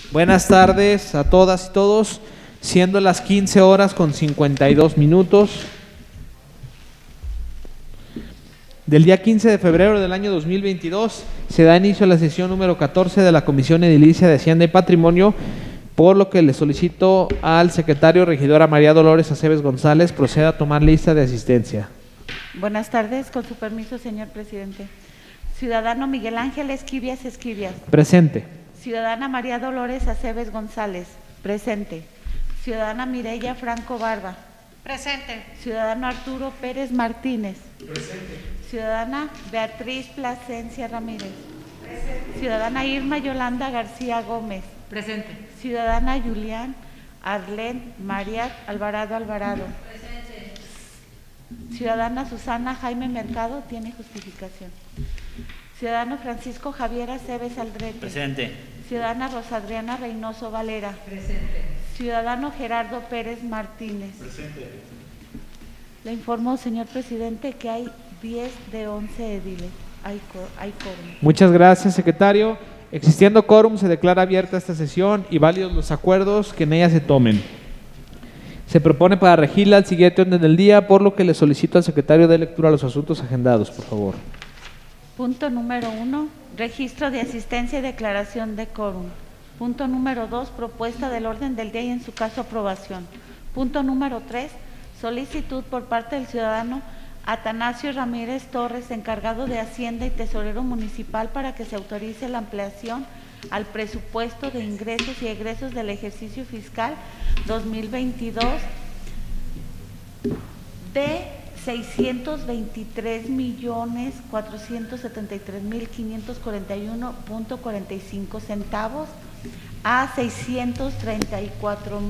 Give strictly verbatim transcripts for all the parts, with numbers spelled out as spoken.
Buenas tardes a todas y todos, siendo las quince horas con cincuenta y dos minutos del día quince de febrero del año dos mil veintidós, se da inicio a la sesión número catorce de la Comisión Edilicia de Hacienda y Patrimonio, por lo que le solicito al secretario regidora María Dolores Aceves González proceda a tomar lista de asistencia. Buenas tardes, con su permiso, señor presidente. Ciudadano Miguel Ángel Esquivias Esquivias. Presente. Ciudadana María Dolores Aceves González. Presente. Ciudadana Mireya Franco Barba. Presente. Ciudadano Arturo Pérez Martínez. Presente. Ciudadana Beatriz Plasencia Ramírez. Presente. Ciudadana Irma Yolanda García Gómez. Presente. Ciudadana Julián Arlén María Alvarado Alvarado. Presente. Ciudadana Susana Jaime Mercado, tiene justificación. Ciudadano Francisco Javier Aceves Aldrete. Presente. Ciudadana Rosa Adriana Reynoso Valera. Presente. Ciudadano Gerardo Pérez Martínez. Presente. Le informo, señor presidente, que hay diez de once ediles. Hay, hay quórum. Muchas gracias, secretario. Existiendo quórum, se declara abierta esta sesión y válidos los acuerdos que en ella se tomen. Se propone para regirla el siguiente orden del día, por lo que le solicito al secretario de lectura los asuntos agendados, por favor. Punto número uno, registro de asistencia y declaración de quórum. Punto número dos, propuesta del orden del día y en su caso aprobación. Punto número tres, solicitud por parte del ciudadano Atanasio Ramírez Torres, encargado de Hacienda y Tesorero Municipal, para que se autorice la ampliación al presupuesto de ingresos y egresos del ejercicio fiscal dos mil veintidós de seiscientos veintitrés millones cuatrocientos setenta y tres mil quinientos cuarenta y uno punto cuarenta y cinco centavos a seiscientos treinta y cuatro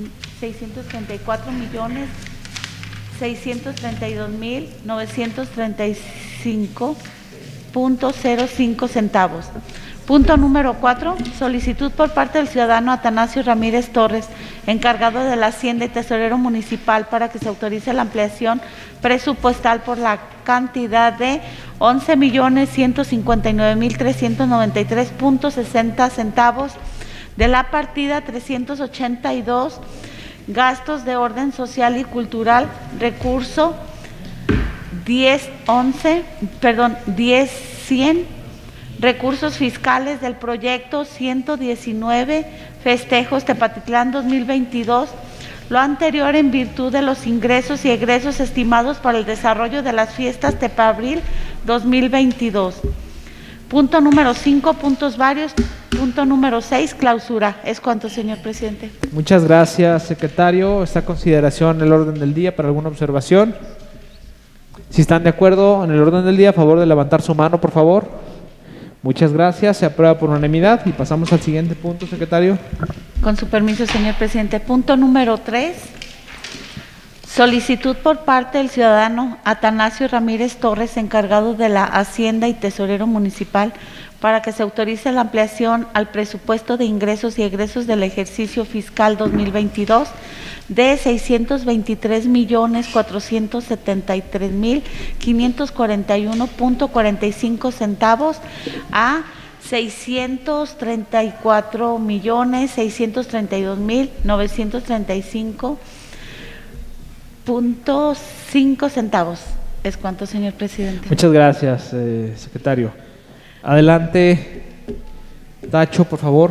millones seiscientos treinta y dos mil novecientos treinta y cinco punto cero cinco centavos. Punto número cuatro, solicitud por parte del ciudadano Atanasio Ramírez Torres, encargado de la Hacienda y Tesorero Municipal, para que se autorice la ampliación presupuestal por la cantidad de once millones ciento cincuenta y nueve mil trescientos noventa y tres punto sesenta centavos de la partida trescientos ochenta y dos, gastos de orden social y cultural, recurso diez once, perdón, diez cien, recursos fiscales del proyecto ciento diecinueve, festejos Tepatitlán dos mil veintidós, lo anterior en virtud de los ingresos y egresos estimados para el desarrollo de las fiestas Tepabril dos mil veintidós. Punto número cinco, puntos varios. Punto número seis, clausura. Es cuanto, señor presidente. Muchas gracias, secretario. Está a consideración el orden del día para alguna observación. Si están de acuerdo en el orden del día, a favor de levantar su mano, por favor. Muchas gracias. Se aprueba por unanimidad y pasamos al siguiente punto, secretario. Con su permiso, señor presidente. Punto número tres. Solicitud por parte del ciudadano Atanasio Ramírez Torres, encargado de la Hacienda y Tesorero Municipal, para que se autorice la ampliación al presupuesto de ingresos y egresos del ejercicio fiscal dos mil veintidós de seiscientos veintitrés millones cuatrocientos setenta y tres mil quinientos cuarenta y uno punto cuarenta y cinco centavos a seiscientos treinta y cuatro millones seiscientos treinta y dos mil novecientos treinta y cinco punto cinco centavos. Es cuanto, señor presidente. Muchas gracias, eh, secretario. Adelante, Tacho, por favor.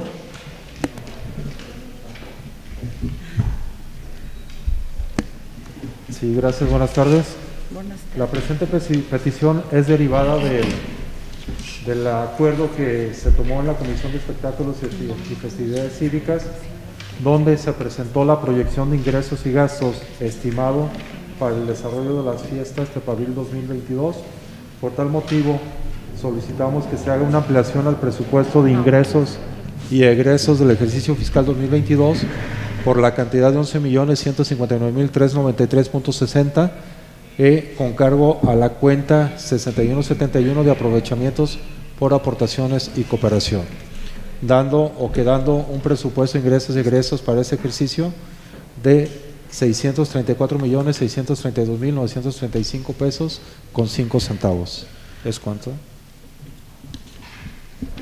Sí, gracias, buenas tardes. Buenas tardes. La presente petición es derivada del, del acuerdo que se tomó en la Comisión de Espectáculos y Festividades Cívicas, donde se presentó la proyección de ingresos y gastos estimado para el desarrollo de las fiestas Tepabril dos mil veintidós. Por tal motivo, solicitamos que se haga una ampliación al presupuesto de ingresos y egresos del ejercicio fiscal dos mil veintidós por la cantidad de once millones ciento cincuenta y nueve mil trescientos noventa y tres punto sesenta eh, con cargo a la cuenta sesenta y uno setenta y uno de aprovechamientos por aportaciones y cooperación, dando o quedando un presupuesto de ingresos y egresos para ese ejercicio de seiscientos treinta y cuatro millones seiscientos treinta y dos mil novecientos treinta y cinco pesos con cinco centavos. ¿Es cuánto?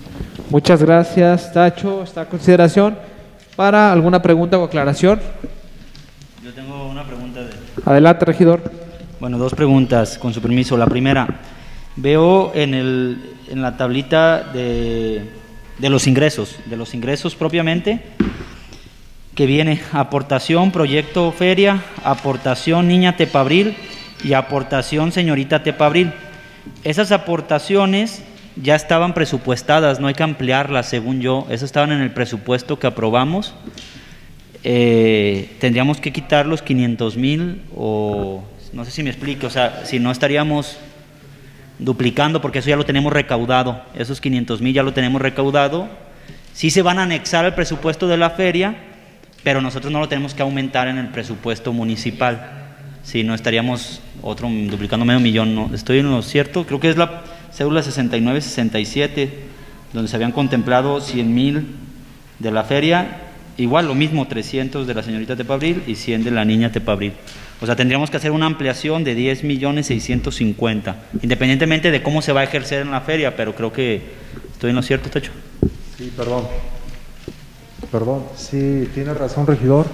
Muchas gracias, Tacho. Esta consideración. ¿Para alguna pregunta o aclaración? Yo tengo una pregunta. De... Adelante, regidor. Bueno, dos preguntas, con su permiso. La primera, veo en, el, en la tablita de, de los ingresos, de los ingresos propiamente, que viene aportación, proyecto feria, aportación niña Tepabril y aportación señorita Tepabril. Esas aportaciones ya estaban presupuestadas, no hay que ampliarlas según yo, esas estaban en el presupuesto que aprobamos. Eh, tendríamos que quitar los quinientos mil o no sé si me explique, o sea, si no estaríamos duplicando porque eso ya lo tenemos recaudado, esos quinientos mil ya lo tenemos recaudado, sí se van a anexar al presupuesto de la feria, pero nosotros no lo tenemos que aumentar en el presupuesto municipal, si no estaríamos otro duplicando medio millón, ¿no? ¿Estoy en lo cierto? Creo que es la cédula sesenta y nueve sesenta y siete, donde se habían contemplado cien mil de la feria, igual lo mismo, trescientos de la señorita Tepabril y cien de la niña Tepabril. O sea, tendríamos que hacer una ampliación de diez millones seiscientos cincuenta, independientemente de cómo se va a ejercer en la feria, pero creo que estoy en lo cierto, Tacho. Sí, perdón. Perdón, sí, tiene razón, regidor.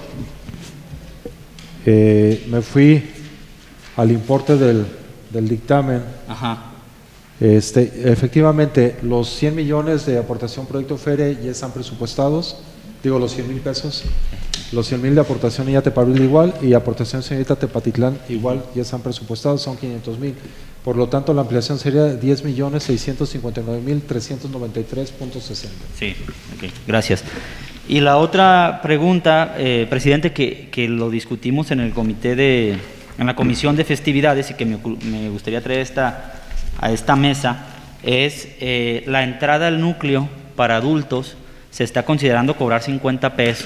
Eh, me fui al importe del, del dictamen. Ajá. Este, efectivamente, los cien millones de aportación proyecto feria ya están presupuestados, digo los cien mil pesos, los cien mil de aportación niña Tepabril igual y aportación señorita Tepatitlán igual ya están presupuestados, son quinientos mil. Por lo tanto, la ampliación sería de diez millones seiscientos cincuenta y nueve mil trescientos noventa y tres punto sesenta. Sí, ok, gracias. Y la otra pregunta, eh, presidente, que, que lo discutimos en el comité de, en la comisión de festividades y que me, me gustaría traer esta, a esta mesa, es eh, la entrada al núcleo para adultos, se está considerando cobrar cincuenta pesos.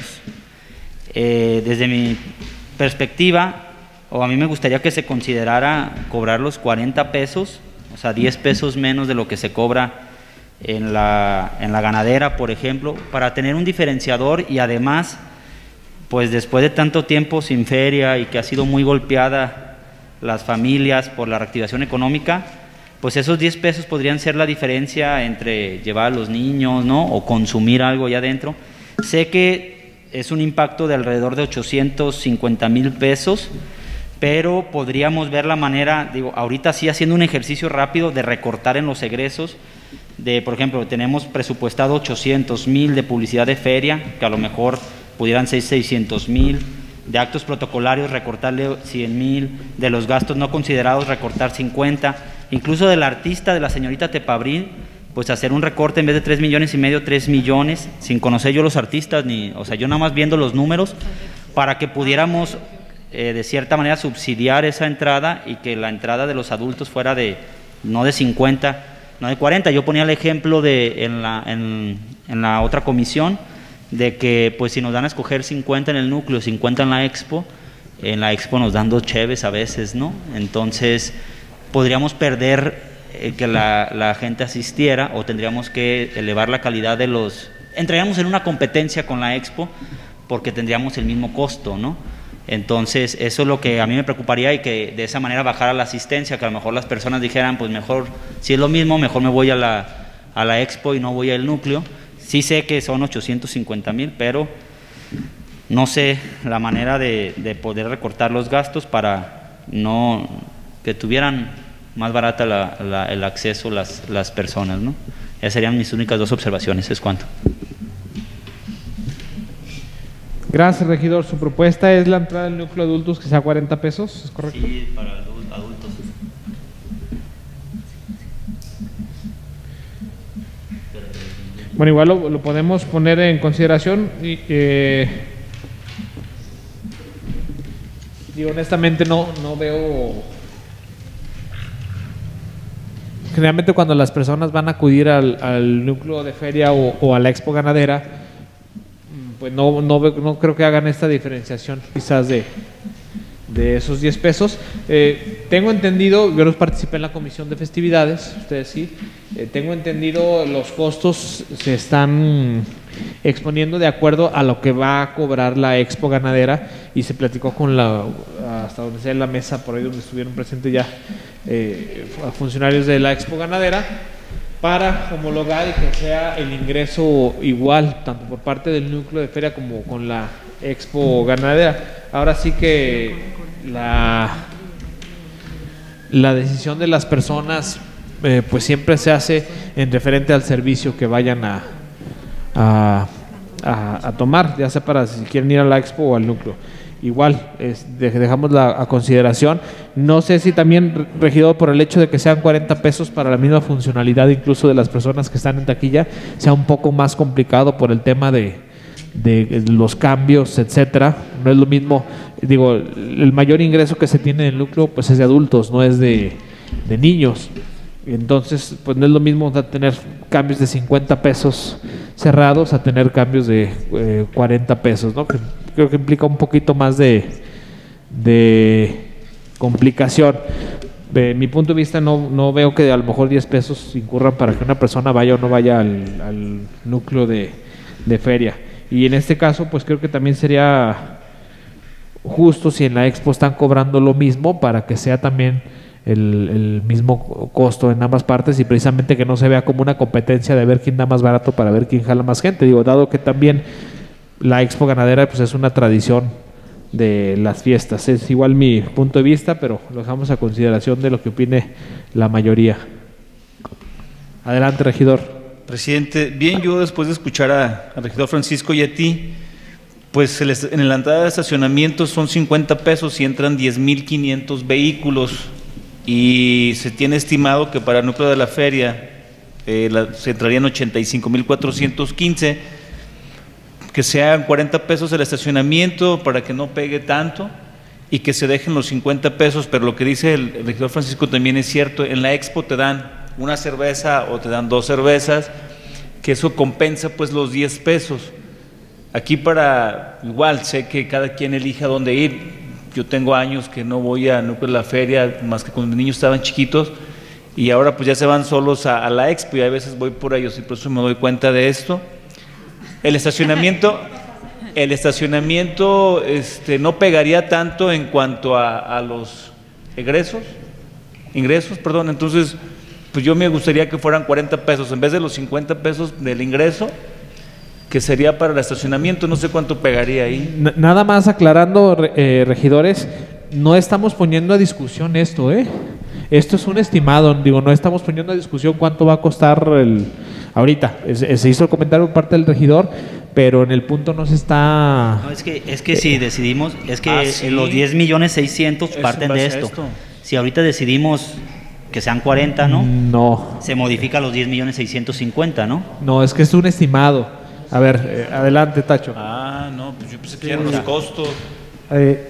Eh, desde mi perspectiva, o a mí me gustaría que se considerara cobrar los cuarenta pesos, o sea, diez pesos menos de lo que se cobra en la, en la ganadera, por ejemplo, para tener un diferenciador y además, pues después de tanto tiempo sin feria y que ha sido muy golpeada las familias por la reactivación económica, pues esos diez pesos podrían ser la diferencia entre llevar a los niños, ¿no? O consumir algo allá adentro. Sé que es un impacto de alrededor de ochocientos cincuenta mil pesos, pero podríamos ver la manera, digo, ahorita sí haciendo un ejercicio rápido de recortar en los egresos, de, por ejemplo, tenemos presupuestado ochocientos mil de publicidad de feria, que a lo mejor pudieran ser seiscientos mil, de actos protocolarios recortarle cien mil, de los gastos no considerados recortar cincuenta, incluso del artista de la señorita Tepabril, pues hacer un recorte en vez de tres millones y medio, tres millones, sin conocer yo los artistas, ni, o sea, yo nada más viendo los números, para que pudiéramos eh, de cierta manera subsidiar esa entrada y que la entrada de los adultos fuera de, no de cincuenta, no de cuarenta. Yo ponía el ejemplo de en la, en, en la otra comisión, de que pues si nos dan a escoger cincuenta en el núcleo, cincuenta en la expo, en la expo nos dan dos cheves a veces, ¿no? Entonces podríamos perder eh, que la, la gente asistiera, o tendríamos que elevar la calidad de los... Entraríamos en una competencia con la expo porque tendríamos el mismo costo, ¿no? Entonces eso es lo que a mí me preocuparía, y que de esa manera bajara la asistencia, que a lo mejor las personas dijeran, pues mejor, si es lo mismo, mejor me voy a la, a la expo y no voy al núcleo. Sí sé que son ochocientos cincuenta mil, pero no sé la manera de, de poder recortar los gastos para no que tuvieran más barata la, la, el acceso las, las personas, ¿no? Esas serían mis únicas dos observaciones. ¿Es cuánto? Gracias, regidor. Su propuesta es la entrada del núcleo de adultos que sea cuarenta pesos, ¿es correcto? Sí, para adultos. Bueno, igual lo, lo podemos poner en consideración y eh, digo, honestamente no, no veo. Generalmente cuando las personas van a acudir al, al núcleo de feria o, o a la expo ganadera, pues no, no, no creo que hagan esta diferenciación quizás de, de esos diez pesos. Eh, tengo entendido, yo los participé en la comisión de festividades, ustedes sí, eh, tengo entendido los costos se están exponiendo de acuerdo a lo que va a cobrar la expo ganadera, y se platicó con la, hasta donde sea la mesa, por ahí donde estuvieron presentes ya eh, funcionarios de la expo ganadera, para homologar y que sea el ingreso igual, tanto por parte del núcleo de feria como con la Expo Ganadera. Ahora sí que la, la decisión de las personas eh, pues siempre se hace en referente al servicio que vayan a, a, a, a tomar, ya sea para si quieren ir a la Expo o al núcleo. Igual, es, dejamos la a consideración. No sé si también, regidor, por el hecho de que sean cuarenta pesos para la misma funcionalidad incluso de las personas que están en taquilla, sea un poco más complicado por el tema de, de los cambios, etcétera. No es lo mismo, digo, el mayor ingreso que se tiene en el núcleo pues es de adultos, no es de, de niños. Entonces, pues no es lo mismo tener cambios de cincuenta pesos cerrados a tener cambios de eh, cuarenta pesos, ¿no? Que creo que implica un poquito más de, de complicación. De mi punto de vista, no, no veo que a lo mejor diez pesos incurran para que una persona vaya o no vaya al, al núcleo de, de feria. Y en este caso, pues creo que también sería justo si en la Expo están cobrando lo mismo para que sea también el, el mismo costo en ambas partes y precisamente que no se vea como una competencia de ver quién da más barato para ver quién jala más gente. Digo, dado que también la Expo Ganadera pues es una tradición de las fiestas. Es igual mi punto de vista, pero lo dejamos a consideración de lo que opine la mayoría. Adelante, regidor. Presidente, bien, yo después de escuchar a- al regidor Francisco y a ti, pues el est- en la entrada de estacionamiento son cincuenta pesos y entran diez mil quinientos vehículos y se tiene estimado que para el núcleo de la feria eh, la- se entrarían ochenta y cinco mil cuatrocientos quince, que sean cuarenta pesos el estacionamiento para que no pegue tanto y que se dejen los cincuenta pesos, pero lo que dice el, el regidor Francisco también es cierto, en la Expo te dan una cerveza o te dan dos cervezas, que eso compensa pues los diez pesos. Aquí para, igual, sé que cada quien elige a dónde ir, yo tengo años que no voy a núcleo de la feria, más que cuando mis niños estaban chiquitos, y ahora pues ya se van solos a, a la Expo y a veces voy por ellos y por eso me doy cuenta de esto. El estacionamiento, el estacionamiento este, no pegaría tanto en cuanto a, a los egresos, ingresos, perdón, entonces pues yo me gustaría que fueran cuarenta pesos en vez de los cincuenta pesos del ingreso, que sería para el estacionamiento, no sé cuánto pegaría ahí. N- Nada más aclarando, re- eh, regidores, no estamos poniendo a discusión esto, ¿eh? Esto es un estimado, digo, no estamos poniendo a discusión cuánto va a costar el... Ahorita, es- es- se hizo el comentario por parte del regidor, pero en el punto no se está... No, es que, es que si decidimos, es que Ah, sí. los diez millones seiscientos Es en parten de base a esto. esto. Si ahorita decidimos que sean cuarenta, ¿no? No, Se modifica los diez millones seiscientos cincuenta, ¿no? no, es que es un estimado. A ver, eh, adelante, Tacho. Ah, no, pues yo pensé que eran los costos. Eh,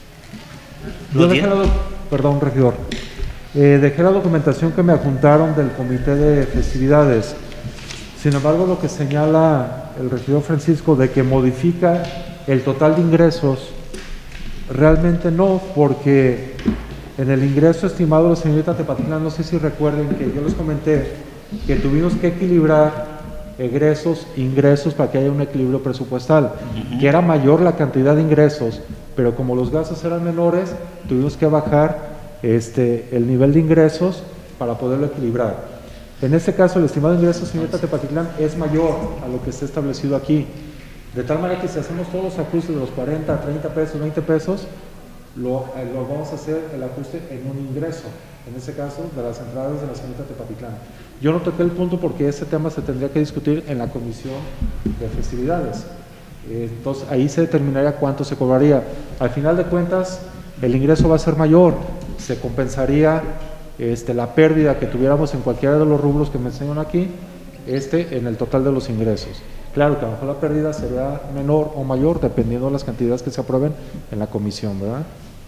yo Los dejé diez- la doc- perdón, regidor. Eh, dejé la documentación que me adjuntaron del Comité de Festividades. Sin embargo, lo que señala el regidor Francisco de que modifica el total de ingresos, realmente no, porque en el ingreso estimado de la señorita Tepatitlán, no sé si recuerden que yo les comenté que tuvimos que equilibrar egresos, ingresos para que haya un equilibrio presupuestal, que era mayor la cantidad de ingresos, pero como los gastos eran menores, tuvimos que bajar este, el nivel de ingresos para poderlo equilibrar. En este caso, el estimado de ingresos, señorita Tepatitlán, es mayor a lo que está establecido aquí, de tal manera que si hacemos todos los ajustes de los cuarenta, treinta pesos, veinte pesos, lo, eh, lo vamos a hacer el ajuste en un ingreso, en este caso de las entradas de la señorita Tepatitlán. Yo no toqué el punto porque ese tema se tendría que discutir en la comisión de festividades. Eh, Entonces ahí se determinaría cuánto se cobraría. Al final de cuentas, el ingreso va a ser mayor, se compensaría este, la pérdida que tuviéramos en cualquiera de los rubros que me enseñan aquí, este en el total de los ingresos. Claro que a lo mejor la pérdida sería menor o mayor dependiendo de las cantidades que se aprueben en la comisión, ¿verdad?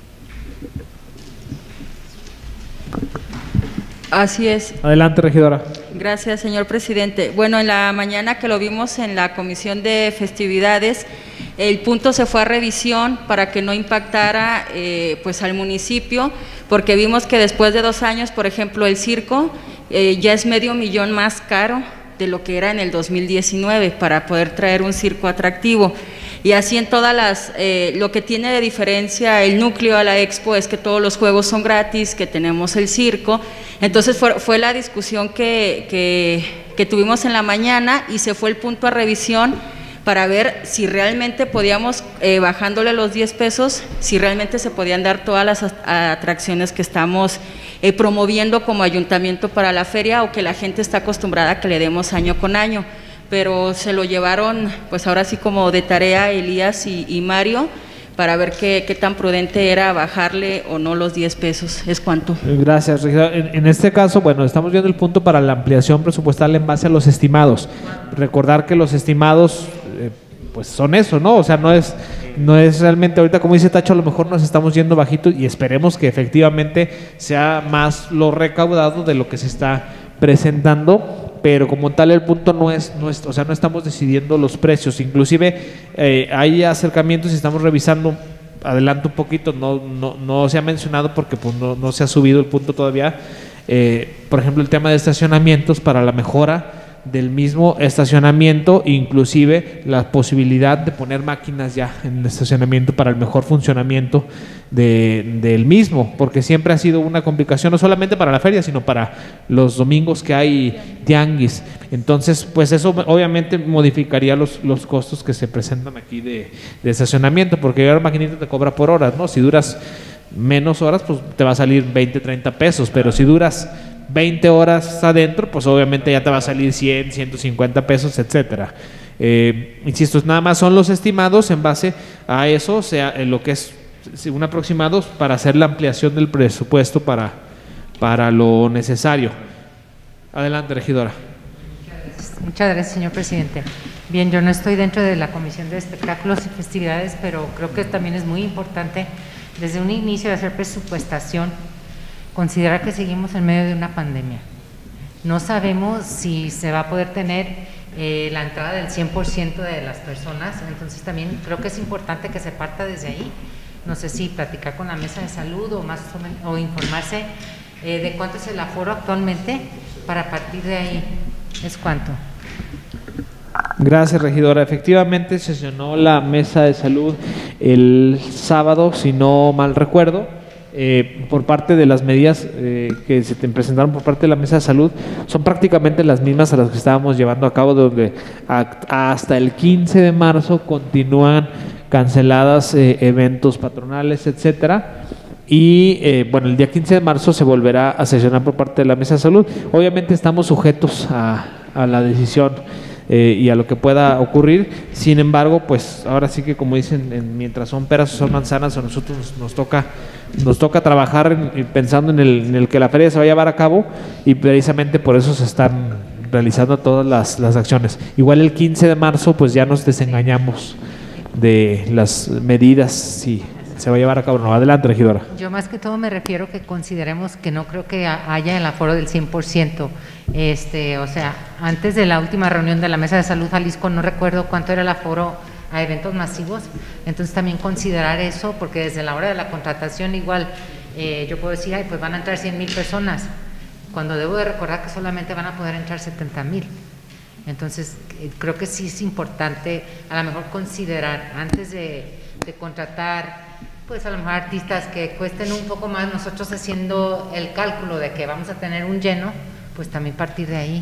Así es. Adelante, regidora. Gracias, señor presidente. Bueno, en la mañana que lo vimos en la comisión de festividades, el punto se fue a revisión para que no impactara eh, pues al municipio, porque vimos que después de dos años, por ejemplo, el circo eh, ya es medio millón más caro de lo que era en el dos mil diecinueve para poder traer un circo atractivo. Y así en todas las, eh, lo que tiene de diferencia el núcleo a la expo es que todos los juegos son gratis, que tenemos el circo. Entonces fue, fue la discusión que, que, que tuvimos en la mañana y se fue el punto a revisión para ver si realmente podíamos, eh, bajándole los diez pesos, si realmente se podían dar todas las atracciones que estamos eh, promoviendo como ayuntamiento para la feria o que la gente está acostumbrada a que le demos año con año. Pero se lo llevaron, pues ahora sí como de tarea Elías y, y Mario, para ver qué, qué tan prudente era bajarle o no los diez pesos. ¿Es cuánto? Gracias, regidora. En, en este caso, bueno, estamos viendo el punto para la ampliación presupuestal en base a los estimados. Recordar que los estimados, eh, pues son eso, ¿no? O sea, no es, no es realmente, ahorita como dice Tacho, a lo mejor nos estamos yendo bajito y esperemos que efectivamente sea más lo recaudado de lo que se está presentando. Pero como tal el punto no es, no es, o sea, no estamos decidiendo los precios, inclusive eh, hay acercamientos y estamos revisando, adelanto un poquito, no, no, no se ha mencionado porque pues, no, no se ha subido el punto todavía, eh, por ejemplo el tema de estacionamientos para la mejora del mismo estacionamiento, inclusive la posibilidad de poner máquinas ya en el estacionamiento para el mejor funcionamiento de, del mismo, porque siempre ha sido una complicación no solamente para la feria, sino para los domingos que hay tianguis. Entonces, pues eso obviamente modificaría los, los costos que se presentan aquí de, de estacionamiento, porque ahora la maquinita te cobra por horas, ¿no? Si duras menos horas, pues te va a salir veinte, treinta pesos, pero si duras veinte horas adentro, pues obviamente ya te va a salir cien, ciento cincuenta pesos, etcétera. Eh, insisto, nada más son los estimados en base a eso, o sea, en lo que es un aproximado para hacer la ampliación del presupuesto para, para lo necesario. Adelante, regidora. Muchas gracias, señor presidente. Bien, yo no estoy dentro de la Comisión de Espectáculos y Festividades, pero creo que también es muy importante desde un inicio de hacer presupuestación considerar que seguimos en medio de una pandemia. No sabemos si se va a poder tener eh, la entrada del cien por ciento de las personas, entonces también creo que es importante que se parta desde ahí. No sé si platicar con la mesa de salud o, más o, menos, o informarse eh, de cuánto es el aforo actualmente para partir de ahí. ¿Es cuánto? Gracias, regidora. Efectivamente sesionó la mesa de salud el sábado, si no mal recuerdo. Eh, por parte de las medidas eh, que se te presentaron por parte de la mesa de salud son prácticamente las mismas a las que estábamos llevando a cabo, donde a, hasta el quince de marzo continúan canceladas eh, eventos patronales, etcétera. Y eh, bueno, el día quince de marzo se volverá a sesionar por parte de la mesa de salud. Obviamente estamos sujetos a, a la decisión Eh, y a lo que pueda ocurrir. Sin embargo, pues ahora sí que como dicen, en, mientras son peras o son manzanas, a nosotros nos, nos toca nos toca trabajar en, pensando en el, en el que la feria se va a llevar a cabo, y precisamente por eso se están realizando todas las, las acciones. Igual el quince de marzo pues ya nos desengañamos de las medidas si se va a llevar a cabo. No, adelante, regidora. Yo más que todo me refiero que consideremos que no creo que haya el aforo del cien por ciento. Este, o sea, antes de la última reunión de la Mesa de Salud Jalisco no recuerdo cuánto era el aforo a eventos masivos, entonces también considerar eso, porque desde la hora de la contratación igual eh, yo puedo decir, ay, pues van a entrar cien mil personas, cuando debo de recordar que solamente van a poder entrar setenta mil. Entonces eh, creo que sí es importante a lo mejor considerar antes de, de contratar pues a lo mejor artistas que cuesten un poco más, nosotros haciendo el cálculo de que vamos a tener un lleno, pues también partir de ahí.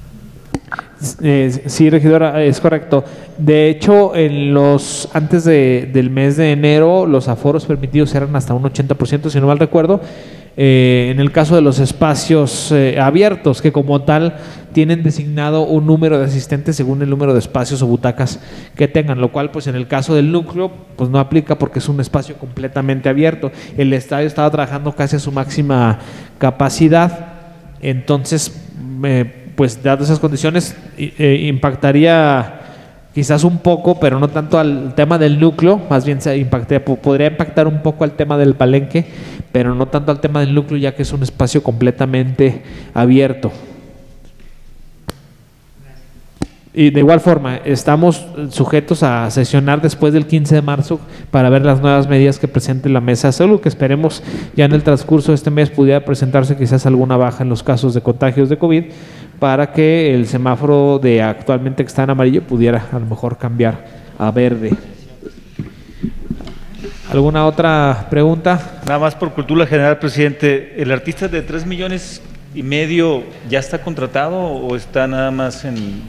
Eh, sí, regidora, es correcto. De hecho, en los antes de, del mes de enero, los aforos permitidos eran hasta un ochenta por ciento, si no mal recuerdo. Eh, en el caso de los espacios eh, abiertos, que como tal tienen designado un número de asistentes según el número de espacios o butacas que tengan, lo cual pues en el caso del núcleo pues no aplica porque es un espacio completamente abierto. El estadio estaba trabajando casi a su máxima capacidad, entonces eh, pues dadas esas condiciones eh, impactaría quizás un poco, pero no tanto al tema del núcleo, más bien se impactaría, podría impactar un poco al tema del palenque, pero no tanto al tema del núcleo, ya que es un espacio completamente abierto. Y de igual forma, estamos sujetos a sesionar después del quince de marzo para ver las nuevas medidas que presente la Mesa de Salud, que esperemos ya en el transcurso de este mes pudiera presentarse quizás alguna baja en los casos de contagios de COVID, para que el semáforo de actualmente que está en amarillo pudiera a lo mejor cambiar a verde. ¿Alguna otra pregunta? Nada más por cultura general, presidente. ¿El artista de tres millones y medio ya está contratado o está nada más en...?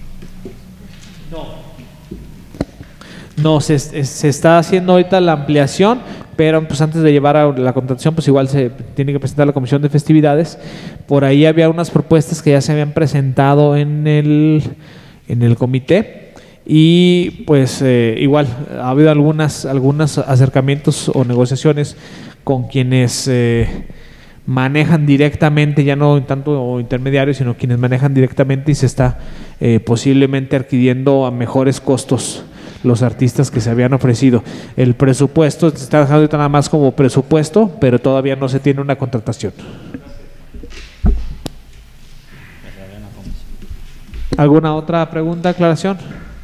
No, se, se está haciendo ahorita la ampliación, pero pues antes de llevar a la contratación, pues igual se tiene que presentar la comisión de festividades. Por ahí había unas propuestas que ya se habían presentado en el, en el comité y pues eh, igual ha habido algunas, algunos acercamientos o negociaciones con quienes eh, manejan directamente, ya no tanto intermediarios, sino quienes manejan directamente, y se está eh, posiblemente adquiriendo a mejores costos los artistas que se habían ofrecido. El presupuesto se está dejando nada más como presupuesto, pero todavía no se tiene una contratación. ¿Alguna otra pregunta, aclaración?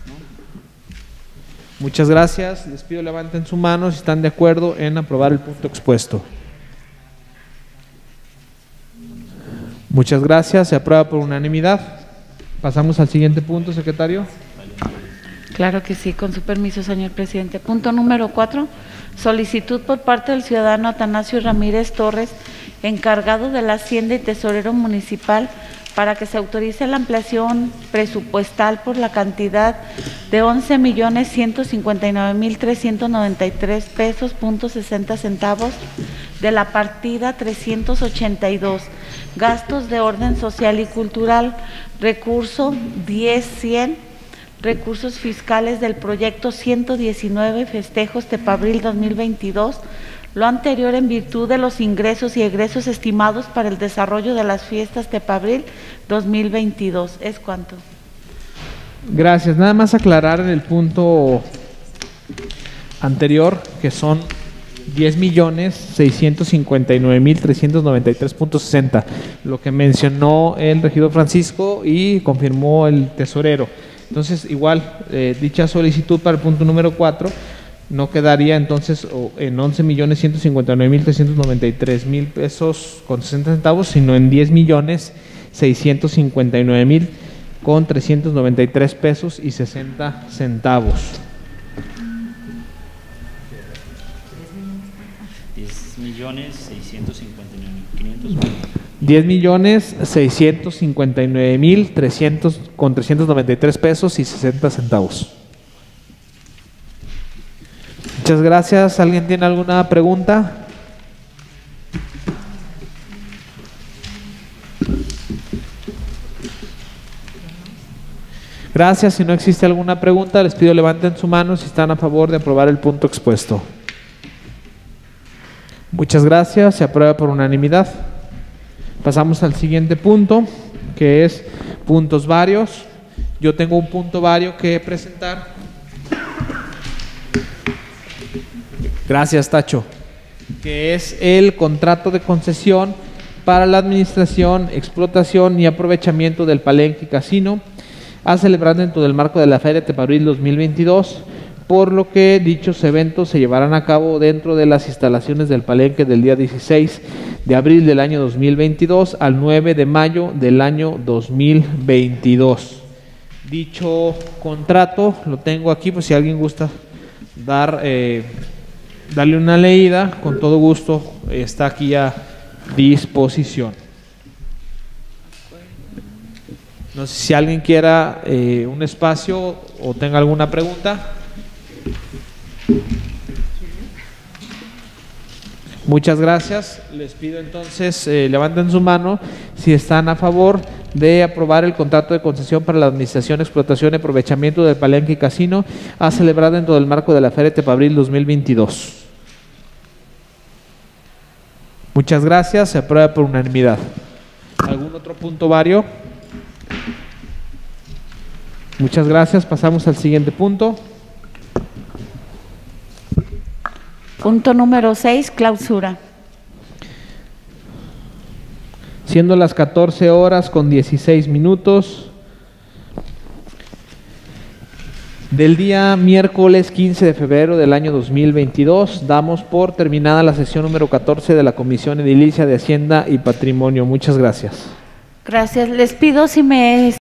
Muchas gracias. Les pido levanten su mano si están de acuerdo en aprobar el punto expuesto. Muchas gracias. Se aprueba por unanimidad. Pasamos al siguiente punto, secretario. Claro que sí, con su permiso, señor presidente. Punto número cuatro, solicitud por parte del ciudadano Atanasio Ramírez Torres, encargado de la Hacienda y Tesorero Municipal, para que se autorice la ampliación presupuestal por la cantidad de once millones ciento cincuenta y nueve mil trescientos noventa y tres pesos punto sesenta centavos de la partida trescientos ochenta y dos, gastos de orden social y cultural, recurso diez cien, recursos fiscales del proyecto ciento diecinueve Festejos Tepabril dos mil veintidós, lo anterior en virtud de los ingresos y egresos estimados para el desarrollo de las fiestas Tepabril dos mil veintidós. ¿Es cuánto? Gracias. Nada más aclarar en el punto anterior que son diez millones seiscientos cincuenta y nueve mil trescientos noventa y tres punto sesenta, lo que mencionó el regidor Francisco y confirmó el tesorero. Entonces, igual, eh, dicha solicitud para el punto número cuatro no quedaría entonces en once millones ciento cincuenta y nueve mil trescientos noventa y tres mil pesos con sesenta centavos, sino en diez millones seiscientos cincuenta y nueve mil con trescientos noventa y tres pesos y sesenta centavos. diez millones seiscientos cincuenta y nueve mil quinientos. diez millones seiscientos cincuenta y nueve mil trescientos con trescientos noventa y tres pesos y sesenta centavos. Muchas gracias. ¿Alguien tiene alguna pregunta? Gracias. Si no existe alguna pregunta, les pido levanten su mano si están a favor de aprobar el punto expuesto. Muchas gracias. Se aprueba por unanimidad. Pasamos al siguiente punto, que es puntos varios. Yo tengo un punto vario que presentar. Gracias, Tacho. Que es el contrato de concesión para la administración, explotación y aprovechamiento del Palenque Casino, a celebrar dentro del marco de la Feria Tepabril dos mil veintidós, por lo que dichos eventos se llevarán a cabo dentro de las instalaciones del Palenque del día dieciséis de abril del año dos mil veintidós al nueve de mayo del año dos mil veintidós. Dicho contrato lo tengo aquí, pues si alguien gusta dar, eh, darle una leída, con todo gusto, está aquí a disposición. No sé si alguien quiera eh, un espacio o tenga alguna pregunta. Muchas gracias. Les pido entonces, eh, levanten su mano si están a favor de aprobar el contrato de concesión para la administración, explotación y aprovechamiento del Palenque Casino, a celebrar dentro del marco de la Feria Tepabril dos mil veintidós. Muchas gracias. Se aprueba por unanimidad. ¿Algún otro punto vario? Muchas gracias. Pasamos al siguiente punto. Punto número seis, clausura. Siendo las catorce horas con dieciséis minutos del día miércoles quince de febrero del año dos mil veintidós, damos por terminada la sesión número catorce de la Comisión Edilicia de Hacienda y Patrimonio. Muchas gracias. Gracias. Les pido si me